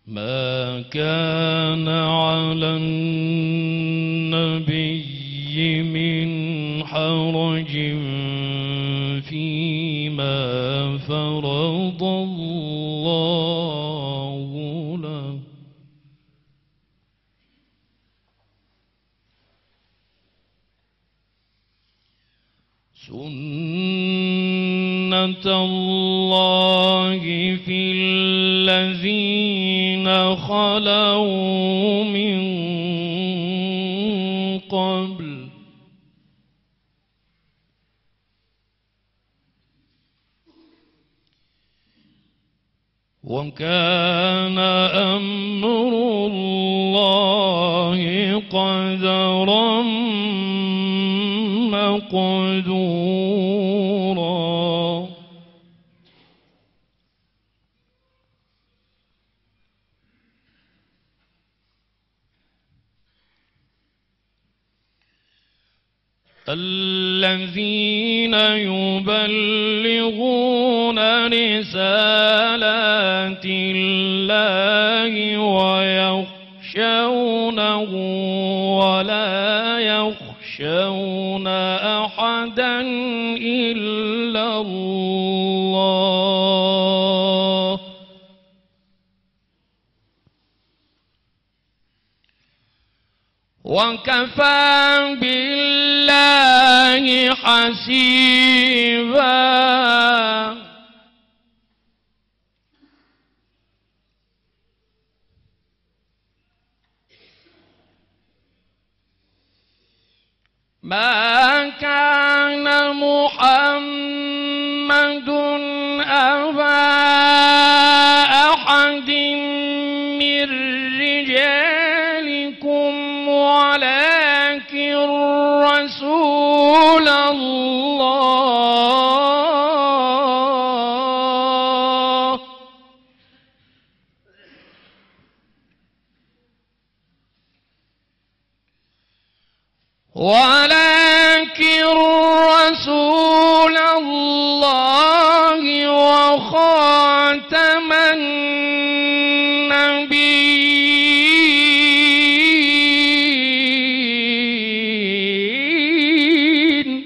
ما كان على النبي من حرج فيما فرض الله له سنة الله في الذين خلوا من قبل وكان أمر الله قدرا مقدورا الذين يبلغون رسالات الله ويخشونه ولا يخشون أحدا إلا الله وكفى بالله حسيبا ما كان محمد أبا أحد من رجالكم ولكن رسول الله وخاتم النبيين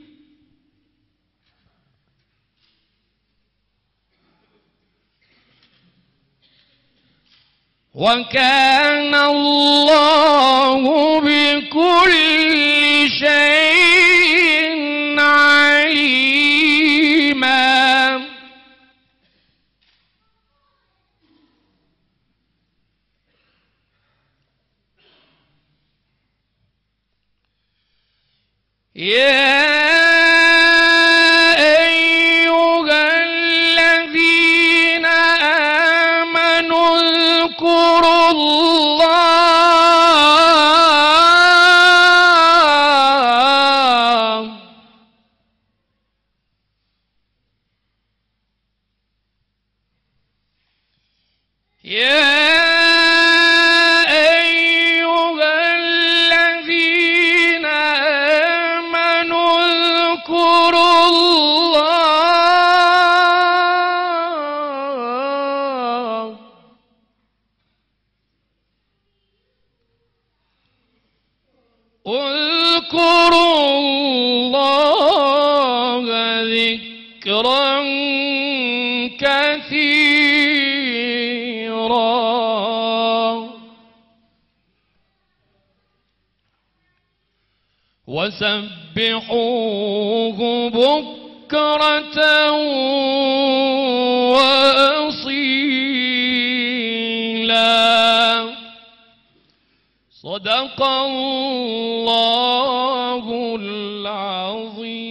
وكان الله بكل شيء عليما يا أيها الذين آمنوا اذكروا الله اذكروا الله ذكرا كثيرا وسبحوه بكرة وأصيلا صدق الله العظيم.